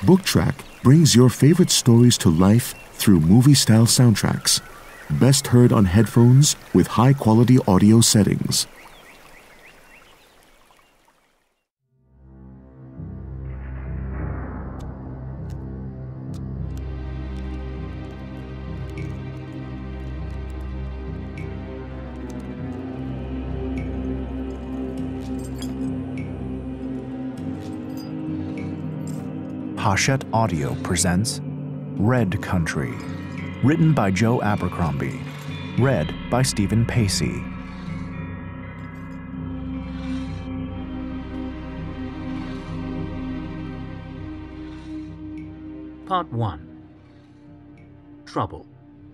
Booktrack brings your favorite stories to life through movie-style soundtracks. Best heard on headphones with high-quality audio settings. Hachette Audio presents Red Country, written by Joe Abercrombie, read by Stephen Pacey. Part 1. Trouble.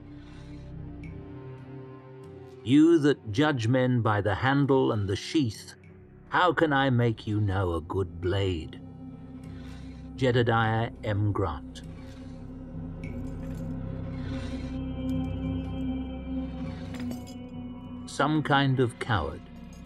You that judge men by the handle and the sheath, how can I make you know a good blade? Jedediah M. Grant. Some kind of coward.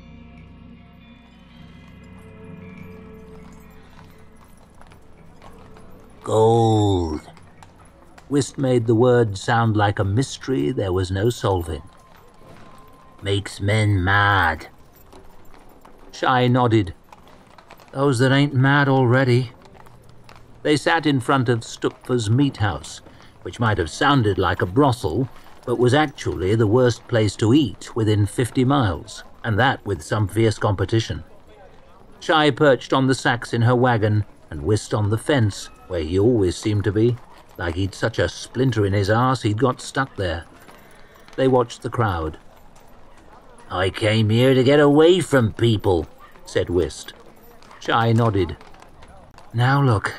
Gold. Whist made the word sound like a mystery there was no solving. Makes men mad. Shy nodded. Those that ain't mad already. They sat in front of Stupfer's meat house, which might have sounded like a brothel, but was actually the worst place to eat within 50 miles, and that with some fierce competition. Shy perched on the sacks in her wagon and Whist on the fence, where he always seemed to be, like he'd such a splinter in his arse he'd got stuck there. They watched the crowd. I came here to get away from people, said Whist. Shy nodded. Now look.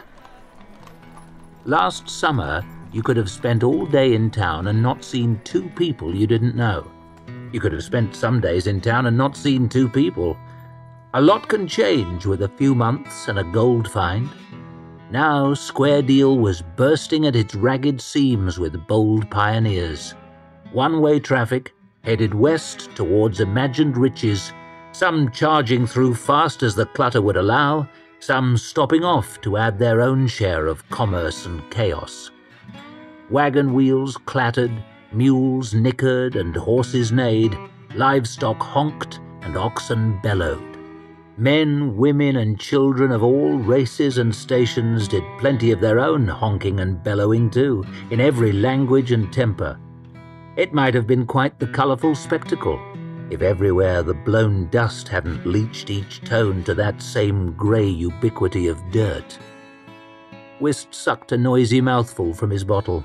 Last summer, you could have spent all day in town and not seen 2 people you didn't know. You could have spent some days in town and not seen 2 people. A lot can change with a few months and a gold find. Now Square Deal was bursting at its ragged seams with bold pioneers. One-way traffic headed west towards imagined riches, some charging through fast as the clutter would allow, some stopping off to add their own share of commerce and chaos. Wagon wheels clattered, mules nickered and horses neighed, livestock honked and oxen bellowed. Men, women and children of all races and stations did plenty of their own honking and bellowing too, in every language and temper. It might have been quite the colourful spectacle, if everywhere the blown dust hadn't leached each tone to that same grey ubiquity of dirt. Whist sucked a noisy mouthful from his bottle.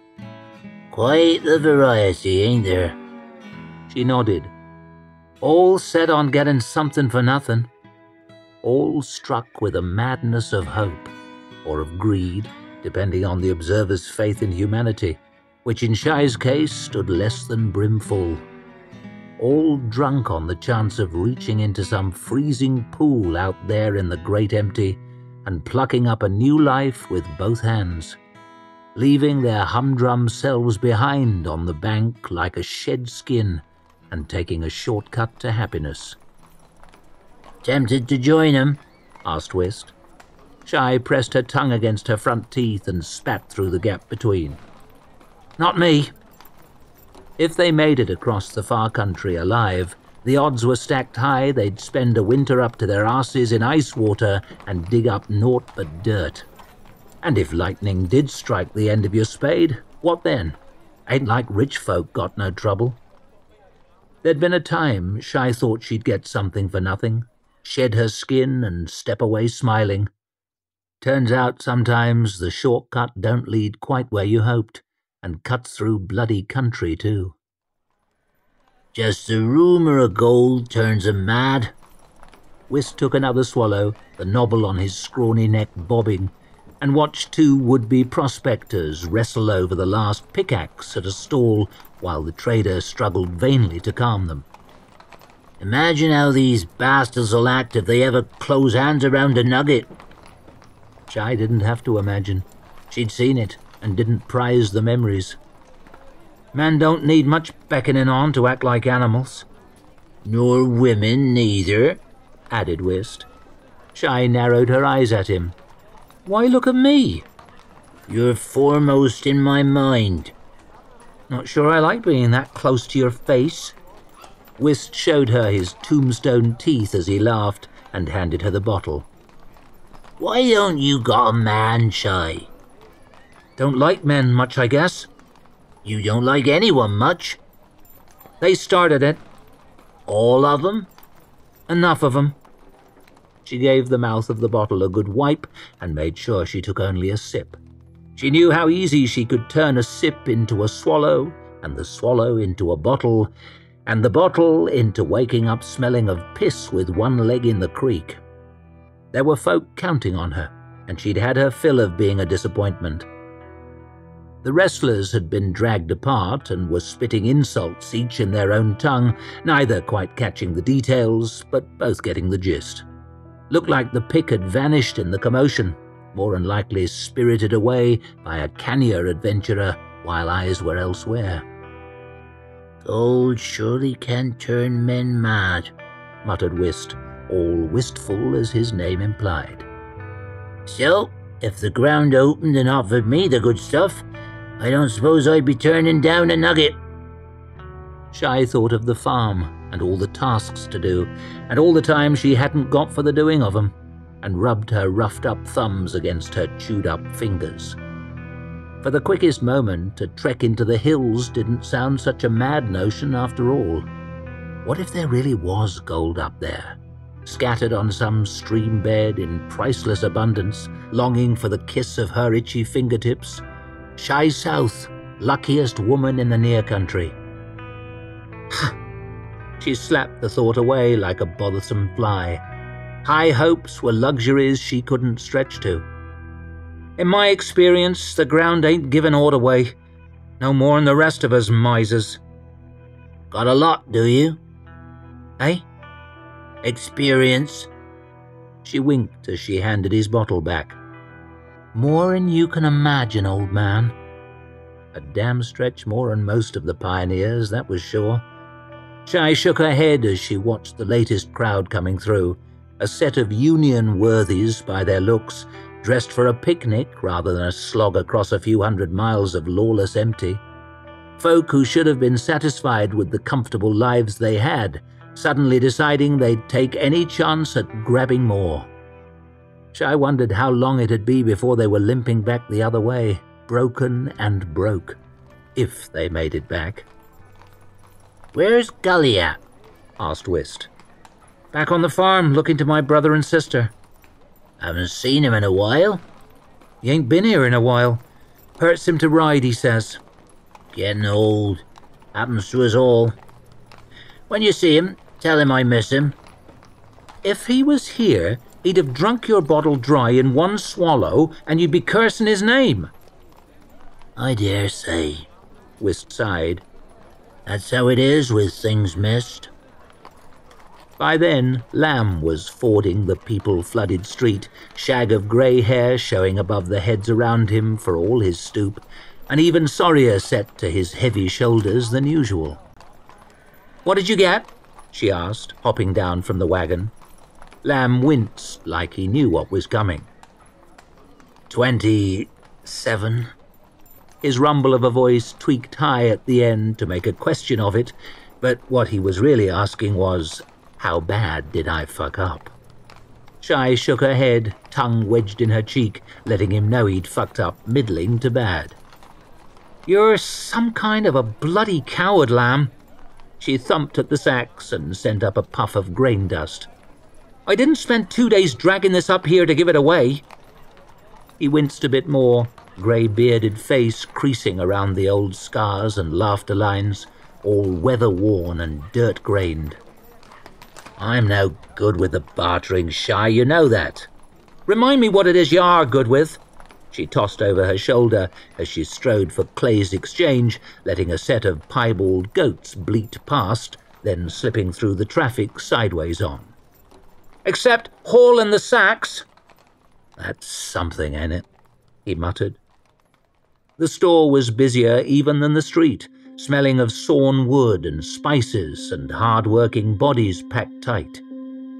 Quite the variety, ain't there? She nodded. All set on getting something for nothing. All struck with a madness of hope, or of greed, depending on the observer's faith in humanity, which in Shy's case stood less than brimful. All drunk on the chance of reaching into some freezing pool out there in the great empty and plucking up a new life with both hands, leaving their humdrum selves behind on the bank like a shed skin and taking a shortcut to happiness. Tempted to join 'em? Asked Whist. Shy pressed her tongue against her front teeth and spat through the gap between. Not me. If they made it across the far country alive, the odds were stacked high they'd spend a winter up to their arses in ice water and dig up naught but dirt. And if lightning did strike the end of your spade, what then? Ain't like rich folk got no trouble. There'd been a time Shy thought she'd get something for nothing, shed her skin and step away smiling. Turns out sometimes the shortcut don't lead quite where you hoped, and cuts through bloody country too. Just the rumour of gold turns 'em mad. Whist took another swallow, the knobbel on his scrawny neck bobbing, and watched 2 would-be prospectors wrestle over the last pickaxe at a stall while the trader struggled vainly to calm them. Imagine how these bastards will act if they ever close hands around a nugget. Shy didn't have to imagine. She'd seen it and didn't prize the memories. Men don't need much beckoning on to act like animals. Nor women neither, added Whist. Shy narrowed her eyes at him. Why look at me? You're foremost in my mind. Not sure I like being that close to your face. Whist showed her his tombstone teeth as he laughed and handed her the bottle. Why don't you got a man, Shy? Don't like men much, I guess. You don't like anyone much. They started it. All of them? Enough of them. She gave the mouth of the bottle a good wipe and made sure she took only a sip. She knew how easy she could turn a sip into a swallow, and the swallow into a bottle, and the bottle into waking up smelling of piss with one leg in the creek. There were folk counting on her, and she'd had her fill of being a disappointment. The wrestlers had been dragged apart and were spitting insults each in their own tongue, neither quite catching the details, but both getting the gist. Looked like the pick had vanished in the commotion, more than likely spirited away by a cannier adventurer while eyes were elsewhere. Gold surely can turn men mad, muttered Whist, all wistful as his name implied. So, if the ground opened and offered me the good stuff, I don't suppose I'd be turning down a nugget. Shy thought of the farm and all the tasks to do, and all the time she hadn't got for the doing of them, and rubbed her roughed-up thumbs against her chewed-up fingers. For the quickest moment, a trek into the hills didn't sound such a mad notion after all. What if there really was gold up there, scattered on some stream bed in priceless abundance, longing for the kiss of her itchy fingertips? Shy South, luckiest woman in the near country. She slapped the thought away like a bothersome fly. High hopes were luxuries she couldn't stretch to. In my experience, the ground ain't giving aught away, no more'n the rest of us misers. Got a lot, do you? Eh? Experience? She winked as she handed his bottle back. More'n you can imagine, old man. A damn stretch more'n most of the pioneers, that was sure. Shy shook her head as she watched the latest crowd coming through, a set of union worthies by their looks, dressed for a picnic rather than a slog across a few hundred miles of lawless empty. Folk who should have been satisfied with the comfortable lives they had, suddenly deciding they'd take any chance at grabbing more. Shy wondered how long it'd be before they were limping back the other way, broken and broke, if they made it back. Where's Gully at? Asked Whist. Back on the farm, looking to my brother and sister. Haven't seen him in a while. He ain't been here in a while. Hurts him to ride, he says. Getting old. Happens to us all. When you see him, tell him I miss him. If he was here, he'd have drunk your bottle dry in one swallow, and you'd be cursing his name. I dare say, Whist sighed. That's how it is with things missed. By then, Lamb was fording the people-flooded street, shag of grey hair showing above the heads around him for all his stoop, and even sorrier set to his heavy shoulders than usual. What did you get? She asked, hopping down from the wagon. Lamb winced like he knew what was coming. 27. His rumble of a voice tweaked high at the end to make a question of it, but what he was really asking was, how bad did I fuck up? Shy shook her head, tongue wedged in her cheek, letting him know he'd fucked up middling to bad. You're some kind of a bloody coward, Lamb. She thumped at the sacks and sent up a puff of grain dust. I didn't spend 2 days dragging this up here to give it away. He winced a bit more, grey-bearded face creasing around the old scars and laughter lines, all weather-worn and dirt-grained. I'm no good with the bartering, Shy, you know that. Remind me what it is you are good with. She tossed over her shoulder as she strode for Clay's exchange, letting a set of piebald goats bleat past, then slipping through the traffic sideways on. Except hauling the sacks. That's something, ain't it? He muttered. The store was busier even than the street, smelling of sawn wood and spices and hard-working bodies packed tight.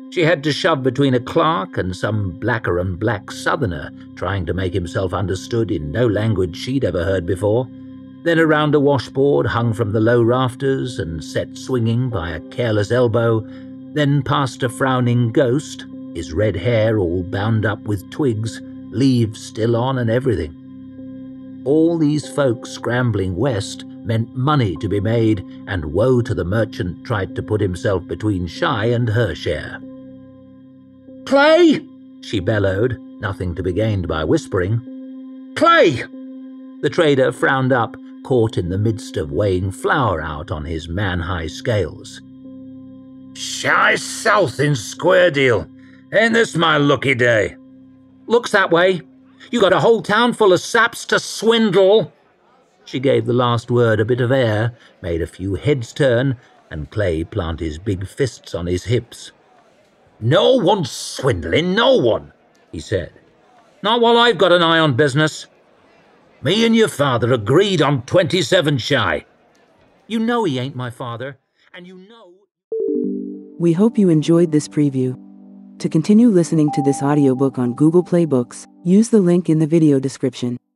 She had to shove between a clerk and some blacker-and-black southerner trying to make himself understood in no language she'd ever heard before, then around a washboard hung from the low rafters and set swinging by a careless elbow, then past a frowning ghost, his red hair all bound up with twigs, leaves still on and everything. All these folks scrambling west meant money to be made, and woe to the merchant tried to put himself between Shy and her share. "Clay!" she bellowed, nothing to be gained by whispering. "Clay!" The trader frowned up, caught in the midst of weighing flour out on his man-high scales. "Shy south in Square Deal. Ain't this my lucky day?" "Looks that way. You got a whole town full of saps to swindle." She gave the last word a bit of air, made a few heads turn, and Clay planted his big fists on his hips. "No one's swindling, no one," he said. "Not while I've got an eye on business. Me and your father agreed on 27 Shy." "You know he ain't my father, and you know—" We hope you enjoyed this preview. To continue listening to this audiobook on Google Play Books, use the link in the video description.